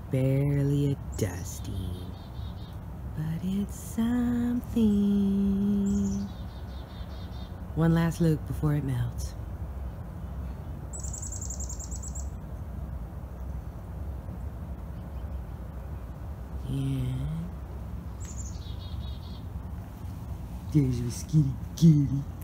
barely a dusting, but it's something. One last look before it melts. Yeah. There's your skitty kitty.